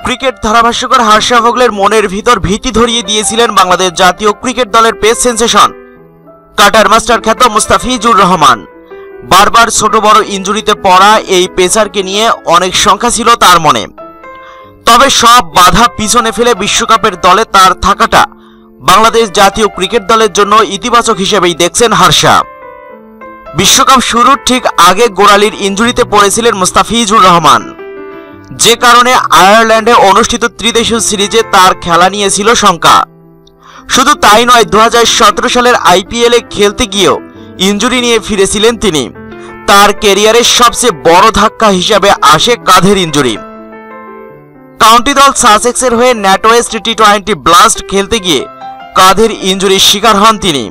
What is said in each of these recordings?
Cricket ধারাভাষ্যকার হার্ষা ভোগলের মনের ভিতর ভীতি ধরিয়ে দিয়েছিলেন বাংলাদেশ জাতীয় ক্রিকেট দলের পেস সেন্সেশন কাটার মাস্টার খ্যাত মুস্তাফিজুর রহমান। বারবার ছোট বড় ইনজুরিতে পড়া এই পেসারকে নিয়ে অনেক শঙ্কা ছিল তার মনে। তবে সব বাধা পিছনে ফেলে বিশ্বকাপের দলে তার থাকাটা বাংলাদেশ জাতীয় ক্রিকেট দলের জন্য ইতিবাচক হিসেবেই দেখছেন হার্ষা। বিশ্বকাপ শুরুর ঠিক আগে গোড়ালির ইনজুরিতে পড়েছিলেন মুস্তাফিজুর রহমান, যে কারণে আয়ারল্যান্ডে অনুষ্ঠিত ত্রিদেশীয় সিরিজে তার খেলা নিয়ে ছিল শঙ্কা। শুধু তাই নয়, 2017 সালের আইপিএলে খেলতে গিয়েও ইনজুরি নিয়ে ফিরেছিলেন তিনি। তার ক্যারিয়ারের সবচেয়ে বড় ধাক্কা হিসাবে আসে কাঁধের ইনজুরি। কাউন্টি দল সাসেক্সের হয়ে ন্যাটওয়েস্ট টি-20 ব্লাস্ট খেলতে গিয়ে কাঁধের ইনজুরির শিকার হন তিনি,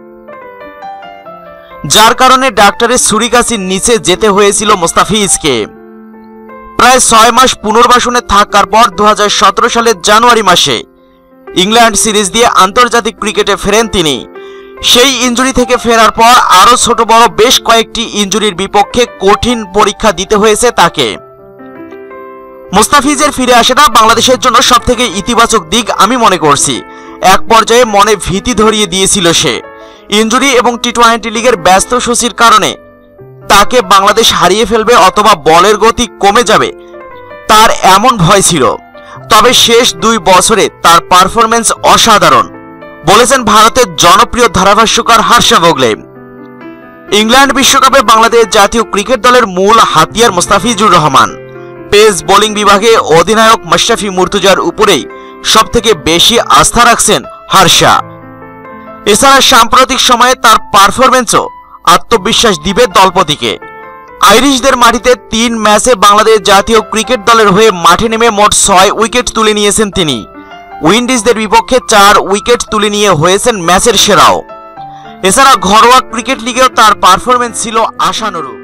যার কারণে ডাক্তারের ছুরিকাছির নিচে যেতে হয়েছিল মুস্তাফিজকে। প্রায় 6 মাস পুনর্বাসনে থাকার পর 2017 সালের জানুয়ারি মাসে ইংল্যান্ড সিরিজ দিয়ে আন্তর্জাতিক ক্রিকেটে ফেরেন তিনি। সেই ইনজুরি থেকে ফেরার পর আরও ছোট বড় বেশ কয়েকটি ইনজুরির বিপক্ষে কঠিন পরীক্ষা দিতে হয়েছে তাকে। মুস্তাফিজের ফিরে আসাটা বাংলাদেশের জন্য সবথেকে ইতিবাচক দিক আমি মনে করছি। এক পর্যায়ে মনে ভীতি ধরিয়ে দিয়েছিল সে। ইনজুরি এবং টি-20 লিগের ব্যস্ত সূচির কারণে তাকে বাংলাদেশ হারিয়ে ফেলবে অথবা বলের গতি কমে যাবে, তার এমন ভয় ছিল। তবে শেষ 2 বছরে তার পারফরম্যান্স অসাধারণ বলেছেন ভারতের জনপ্রিয় ধারাভাষ্যকার হার্ষা ভোগলে। ইংল্যান্ড বিশ্বকাপে বাংলাদেশ জাতীয় ক্রিকেট দলের মূল হাতিয়ার মুস্তাফিজুর রহমান। পেস বোলিং বিভাগে অধিনায়ক মাশরাফি মুর্তজার উপরেই সবথেকে বেশি আস্থা রাখছেন হার্ষা। এছাড়া সাম্প্রতিক সময়ে তার পারফরম্যান্সও আত্মবিশ্বাস দিবে দলপতিকে। আইরিশদের মাটিতে 3 ম্যাচে বাংলাদেশ জাতীয় ক্রিকেট দলের হয়ে মাঠে নেমে মোট 6 উইকেট তুলে নিয়েছেন তিনি। উইন্ডিজদের বিপক্ষে 4 উইকেট তুলে নিয়ে হয়েছেন ম্যাচের সেরাও। এছাড়া ঘরোয়া ক্রিকেট লিগেও তার পারফরম্যান্স ছিল আশানুরূপ।